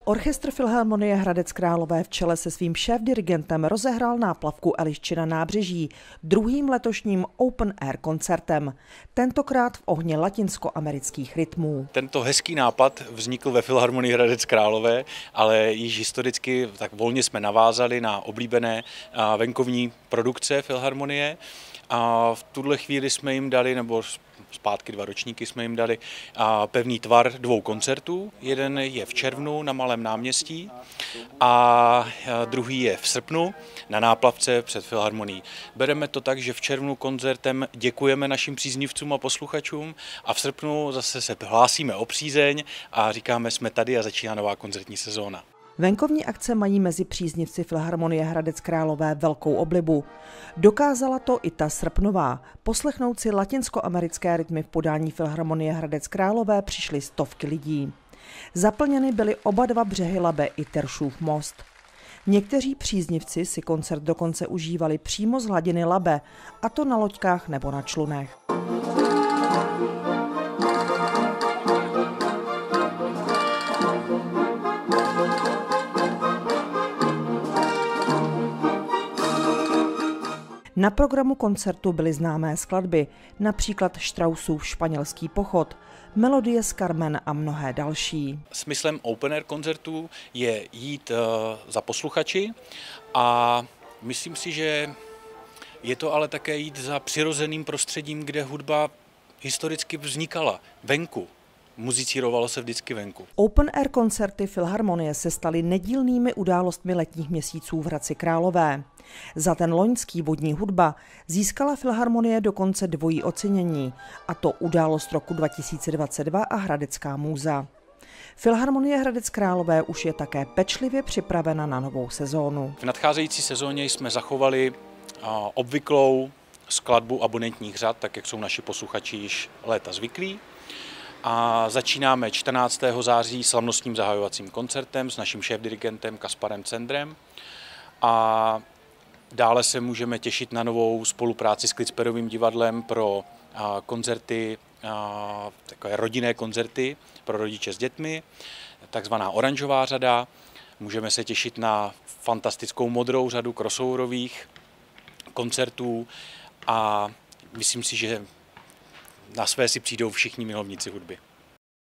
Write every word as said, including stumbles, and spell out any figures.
Orchestr Filharmonie Hradec Králové v čele se svým šéfdirigentem rozehrál náplavku Elišči na nábřeží druhým letošním open air koncertem, tentokrát v ohni latinskoamerických rytmů. Tento hezký nápad vznikl ve Filharmonii Hradec Králové, ale již historicky tak volně jsme navázali na oblíbené venkovní produkce Filharmonie. A v tuhle chvíli jsme jim dali, nebo zpátky dva ročníky jsme jim dali pevný tvar dvou koncertů. Jeden je v červnu na Malém náměstí a druhý je v srpnu na náplavce před Filharmonií. Bereme to tak, že v červnu koncertem děkujeme našim příznivcům a posluchačům a v srpnu zase se hlásíme o přízeň a říkáme, jsme tady a začíná nová koncertní sezóna. Venkovní akce mají mezi příznivci Filharmonie Hradec Králové velkou oblibu. Dokázala to i ta srpnová. Poslechnout si latinskoamerické rytmy v podání Filharmonie Hradec Králové přišly stovky lidí. Zaplněny byly oba dva břehy Labe i Teršův most. Někteří příznivci si koncert dokonce užívali přímo z hladiny Labe, a to na loďkách nebo na člunech. Na programu koncertu byly známé skladby, například Straussův Španělský pochod, melodie z Carmen a mnohé další. Smyslem open air koncertů je jít za posluchači a myslím si, že je to ale také jít za přirozeným prostředím, kde hudba historicky vznikala venku. Muzicírovalo se vždycky venku. Open air koncerty Filharmonie se staly nedílnými událostmi letních měsíců v Hradci Králové. Za ten loňský vodní hudba získala Filharmonie dokonce dvojí ocenění, a to událost roku dva tisíce dvacet dva a Hradecká můza. Filharmonie Hradec Králové už je také pečlivě připravena na novou sezónu. V nadcházející sezóně jsme zachovali obvyklou skladbu abonentních řad, tak jak jsou naši posluchači již léta zvyklí. A začínáme čtrnáctého září slavnostním zahajovacím koncertem s naším šéfdirigentem Kasparem Cendrem. A dále se můžeme těšit na novou spolupráci s Klitsperovým divadlem pro koncerty, takové rodinné koncerty pro rodiče s dětmi, takzvaná oranžová řada. Můžeme se těšit na fantastickou modrou řadu crossoverových koncertů a myslím si, že na své si přijdou všichni milovníci hudby.